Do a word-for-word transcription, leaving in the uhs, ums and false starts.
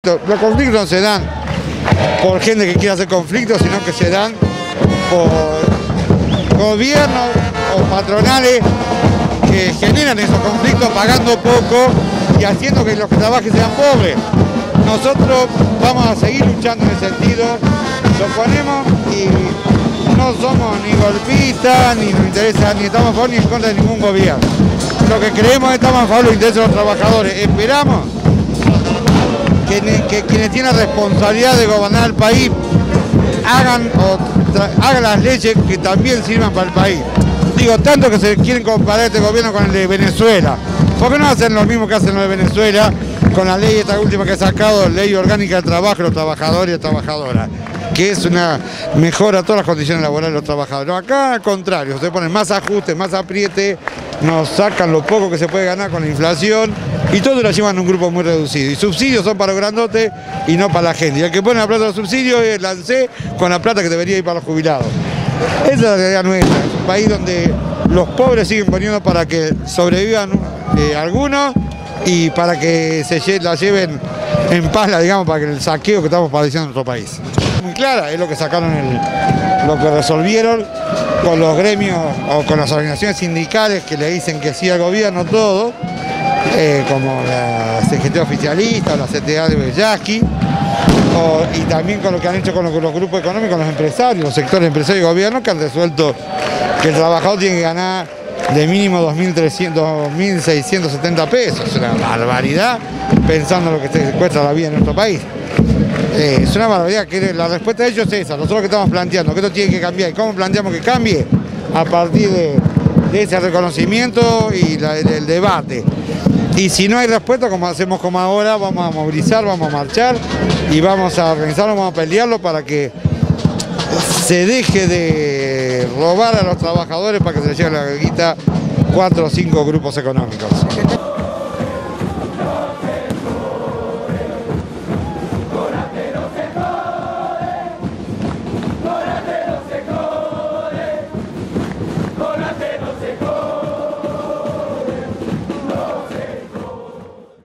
conflictos. Los conflictos no se dan por gente que quiere hacer conflictos, sino que se dan por gobiernos o patronales que generan esos conflictos pagando poco y haciendo que los que trabajen sean pobres. Nosotros vamos a seguir luchando en ese sentido, lo ponemos y no somos ni golpistas, ni nos interesa, ni estamos a favor ni en contra de ningún gobierno. Lo que creemos es que estamos a favor de los intereses de los trabajadores. Esperamos que, que quienes tienen la responsabilidad de gobernar el país hagan, o hagan las leyes que también sirvan para el país. Digo, tanto que se quieren comparar este gobierno con el de Venezuela. ¿Por qué no hacen lo mismo que hacen los de Venezuela con la ley esta última que ha sacado, Ley Orgánica del Trabajo de los Trabajadores y las Trabajadoras? Que es una mejora a todas las condiciones laborales de los trabajadores. No, acá al contrario, se ponen más ajustes, más apriete, nos sacan lo poco que se puede ganar con la inflación y todo lo llevan a un grupo muy reducido. Y subsidios son para los grandotes y no para la gente. Y el que pone la plata de los subsidios es el ANSES con la plata que debería ir para los jubilados. Esa es la realidad nuestra, es un país donde los pobres siguen poniendo para que sobrevivan eh, algunos y para que se la lleven en paz, digamos, para que el saqueo que estamos padeciendo en nuestro país. Muy clara, es lo que sacaron, el, lo que resolvieron con los gremios o con las organizaciones sindicales que le dicen que sí al gobierno todo, eh, como la C G T oficialista o la C T A de Bellaski, o, y también con lo que han hecho con los, los grupos económicos, los empresarios, los sectores empresarios y gobierno, que han resuelto que el trabajador tiene que ganar de mínimo dos mil seiscientos setenta pesos. Es una barbaridad pensando en lo que se cuesta la vida en nuestro país. Eh, es una barbaridad, que la respuesta de ellos es esa. Nosotros que estamos planteando que esto tiene que cambiar. ¿Y cómo planteamos que cambie? A partir de, de ese reconocimiento y la, del debate. Y si no hay respuesta, como hacemos como ahora, vamos a movilizar, vamos a marchar y vamos a organizarlo, vamos a pelearlo para que se deje de robar a los trabajadores para que se les lleve la guita cuatro o cinco grupos económicos.